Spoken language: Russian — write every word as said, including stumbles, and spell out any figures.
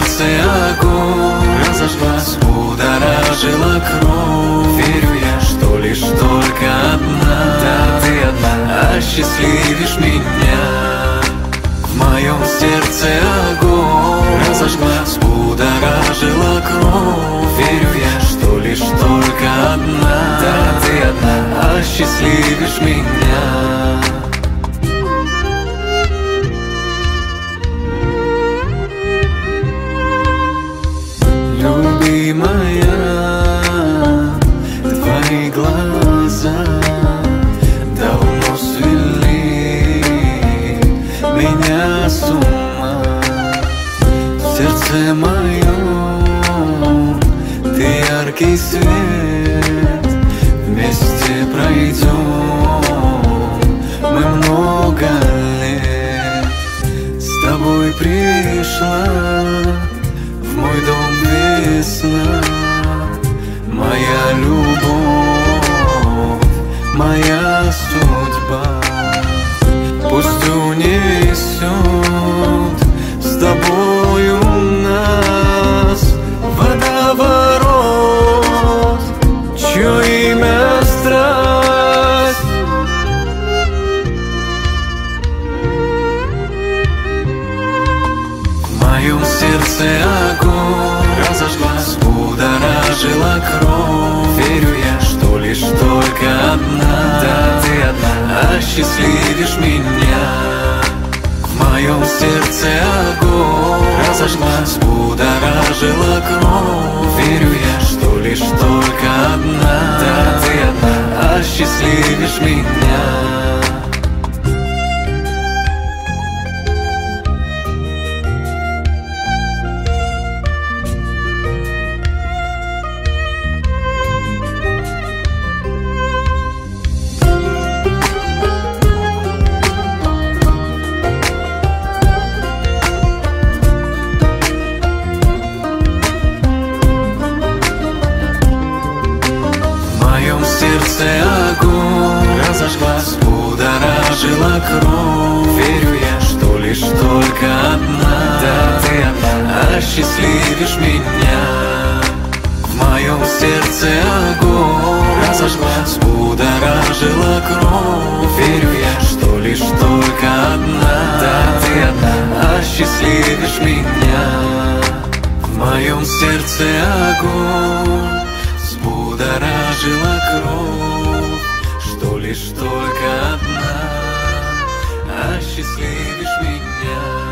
сердце огонь разожгла, взбудоражила кровь. Верю я, что лишь только одна, да, ты одна, осчастливишь меня. В моем сердце огонь разожгла, взбудоражила кровь. Верю я, что лишь только одна, да, ты одна, осчастливишь меня. Любимая, твои глаза давно свели меня с ума. В сердце моем ты яркий свет, вместе пройдем мы много лет. С тобой пришла в мой дом весна, моя любовь, моя судьба. Пусть унесет с тобою нас водоворот, чье имя страсть. В моем сердце огонь разожгла, взбудоражила кровь. Верю я, что лишь только одна, да, ты одна, осчастливишь меня. В моем сердце огонь разожгла, взбудоражила кровь. Верю я, что лишь только одна, да, ты одна, осчастливишь меня. Сердце огонь разожгла, взбудоражила кровь. Верю я, что лишь только одна, да, ты одна, осчастливишь меня. В моем сердце огонь разожгла, взбудоражила кровь. Верю я, что лишь только одна, да, ты одна, осчастливишь меня. В моем сердце огонь взбудоражила кровь, что лишь только одна, осчастливишь меня.